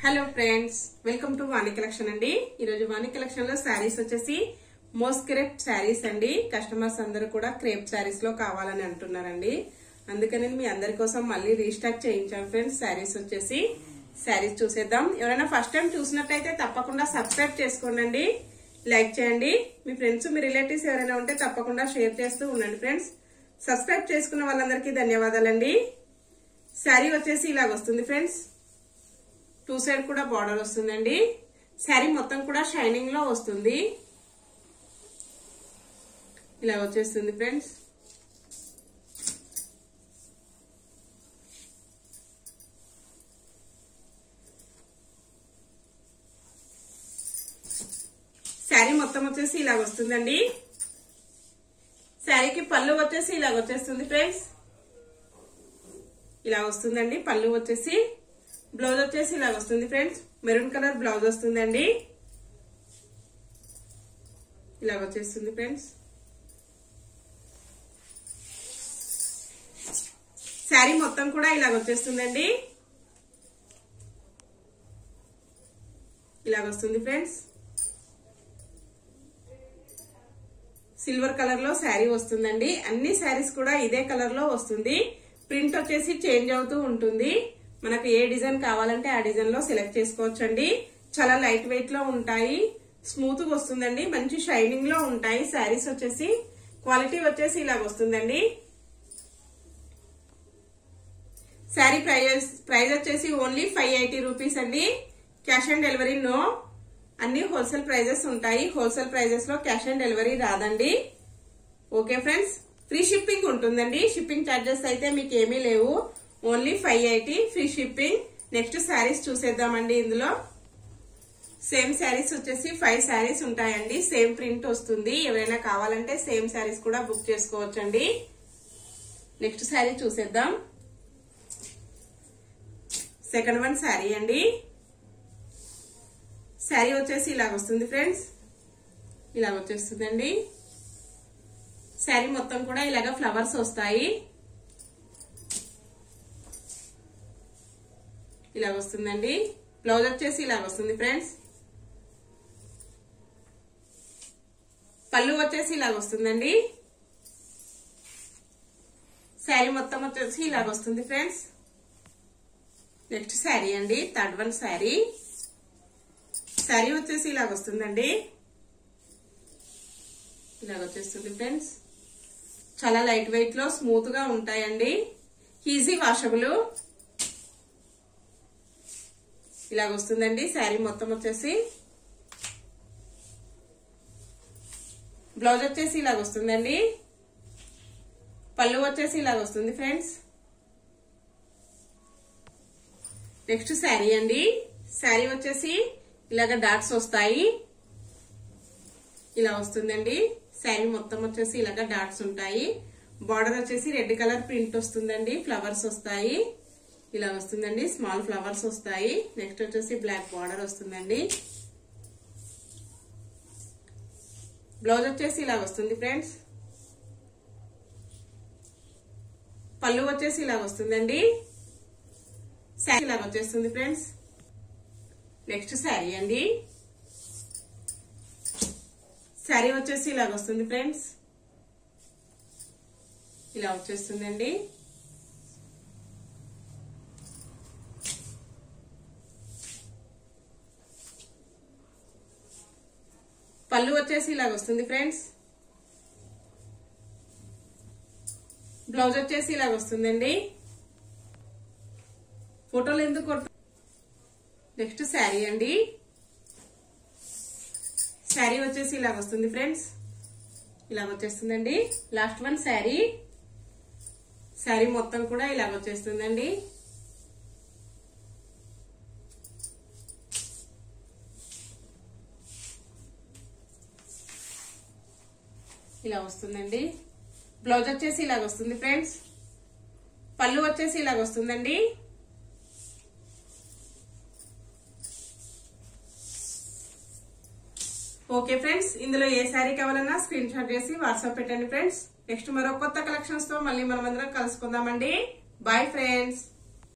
Hello friends, welcome to Vani collection అండి. ఈ రోజు వాణి కలెక్షన్ లో శారీస్ వచ్చేసి మోస్ క్రేప్ శారీస్ అండి. కస్టమర్స్ అందరూ కూడా క్రేప్ శారీస్ లో కావాలని అంటున్నారండి. అందుకని మీ అందరి కోసం మళ్ళీ రీస్టాక్ చేయించాం ఫ్రెండ్స్. శారీస్ చూసేద్దాం. ఎవరైనా ఫస్ట్ టైం చూసినట్టయితే తప్పకుండా సబ్స్క్రైబ్ చేసుకోండి, లైక్ చేయండి. మీ ఫ్రెండ్స్ మీ రిలేటివ్స్ ఎవరైనా ఉంటే తప్పకుండా షేర్ చేస్తూ ఉండండి ఫ్రెండ్స్. సబ్స్క్రైబ్ చేసుకున్న వాళ్ళందరికీ ధన్యవాదాలండి. శారీ వచ్చేసి ఇలాగ వస్తుంది ఫ్రెండ్స్. టూ సైడ్ కూడా బార్డర్ వస్తుందండి. శారీ మొత్తం కూడా షైనింగ్ లో వస్తుంది. ఇలా వచ్చేస్తుంది ఫ్రెండ్స్. శారీ మొత్తం వచ్చేసి ఇలాగ వస్తుందండి. శారీకి పళ్ళు వచ్చేసి ఇలాగ వచ్చేస్తుంది ఫ్రెండ్స్. ఇలా వస్తుందండి పళ్ళు వచ్చేసి. బ్లౌజ్ వచ్చేసి ఇలా వస్తుంది ఫ్రెండ్స్. మెరూన్ కలర్ బ్లౌజ్ వస్తుందండి. ఇలా వచ్చేస్తుంది ఫ్రెండ్స్. శారీ మొత్తం కూడా ఇలా వచ్చేస్తుందండి. ఇలా వస్తుంది ఫ్రెండ్స్. సిల్వర్ కలర్ లో శారీ వస్తుందండి. అన్ని శారీస్ కూడా ఇదే కలర్ లో వస్తుంది. ప్రింట్ వచ్చేసి చేంజ్ అవుతూ ఉంటుంది. మనకు ఏ డిజైన్ కావాలంటే ఆ డిజైన్ లో సెలెక్ట్ చేసుకోవచ్చండి. చాలా లైట్ వెయిట్ లో ఉంటాయి, స్మూత్ గా వస్తుందండి, మంచి షైనింగ్ లో ఉంటాయి శారీస్ వచ్చేసి. క్వాలిటీ వచ్చేసి ఇలా వస్తుందండి. శారీ ప్రైస్ వచ్చేసి ఓన్లీ 580 రూపీస్ అండి. Cash on delivery no. అన్ని హోల్సేల్ ప్రైజెస్ ఉంటాయి. హోల్సేల్ ప్రైజెస్ లో క్యాష్ ఆన్ డెలివరీ రాదండి. ఓకే ఫ్రెండ్స్, ఫ్రీ షిప్పింగ్ ఉంటుందండి. షిప్పింగ్ ఛార్జెస్ అయితే మీకు ఏమీ లేవు. Only 580 free shipping. Next saris చూసేద్దామండి. ఇందులో సేమ్ శారీస్ వచ్చేసి 5 శారీస్ ఉంటాయండి. సేమ్ ప్రింట్ వస్తుంది. ఎవరైనా కావాలంటే సేమ్ శారీస్ కూడా బుక్ చేసుకోవచ్చండి. నెక్స్ట్ శారీ చూసేద్దాం. సెకండ్ వన్ శారీ అండి. శారీ వచ్చేసి ఇలాగ వస్తుంది ఫ్రెండ్స్. ఇలాగ వచ్చేస్తుందండి. శారీ మొత్తం కూడా ఇలాగ ఫ్లవర్స్ వస్తాయి. ఇలా వస్తుందండి. బ్లౌజ్ వచ్చేసి ఇలా వస్తుంది ఫ్రెండ్స్. పళ్ళు వచ్చేసి ఇలా వస్తుందండి. శారీ మొత్తం వచ్చేసి ఇలా వస్తుంది ఫ్రెండ్స్. నెక్స్ట్ శారీ అండి. Third one sari. శారీ వచ్చేసి ఇలా వస్తుందండి. ఇలా వచ్చేస్తుంది ఫ్రెండ్స్. చాలా లైట్ వెయిట్ లో స్మూత్ గా ఉంటాయండి. Easy washable. ఇలాగ వస్తుందండి శారీ మొత్తం వచ్చేసి. బ్లౌజ్ వచ్చేసి ఇలాగ వస్తుందండి. పళ్ళు వచ్చేసి ఇలాగ వస్తుంది ఫ్రెండ్స్. నెక్స్ట్ శారీ అండి. శారీ వచ్చేసి ఇలాగ డాట్స్ వస్తాయి. ఇలా వస్తుందండి. శారీ మొత్తం వచ్చేసి ఇలాగ డాట్స్ ఉంటాయి. బార్డర్ వచ్చేసి రెడ్ కలర్ ప్రింట్ వస్తుందండి. ఫ్లవర్స్ వస్తాయి. ఇలా వస్తుందండి. స్మాల్ ఫ్లవర్స్ వస్తాయి. నెక్స్ట్ వచ్చేసి బ్లాక్ బార్డర్ వస్తుందండి. బ్లౌజ్ వచ్చేసి ఇలా వస్తుంది ఫ్రెండ్స్. పళ్ళు వచ్చేసి ఇలా వస్తుందండి. శారీ ఇలా వచ్చేస్తుంది ఫ్రెండ్స్. నెక్స్ట్ శారీ అండి. శారీ వచ్చేసి ఇలా వస్తుంది ఫ్రెండ్స్. ఇలా వచ్చేస్తుందండి. పళ్ళు వచ్చేసి ఇలా వస్తుంది ఫ్రెండ్స్. బ్లౌజ్ వచ్చేసి ఇలా వస్తుందండి. ఫోటోలు ఎందుకు? నెక్స్ట్ శారీ అండి. శారీ వచ్చేసి ఇలా వస్తుంది ఫ్రెండ్స్. ఇలా వచ్చేస్తుందండి. Last one sari. శారీ మొత్తం కూడా ఇలా వచ్చేస్తుందండి. ఇలా వస్తుందండి. బ్లౌజ్ వచ్చేసి ఇలాగ వస్తుంది ఫ్రెండ్స్. పళ్ళు వచ్చేసి ఇలాగ వస్తుందండి. ఓకే ఫ్రెండ్స్, ఇందులో ఏ శారీ కావాలన్నా స్క్రీన్ షాట్ చేసి వాట్సాప్ పెట్టండి ఫ్రెండ్స్. నెక్స్ట్ మరో కొత్త కలెక్షన్స్ తో మళ్ళీ మనమందరం కలుసుకుందామండి. Bye friends.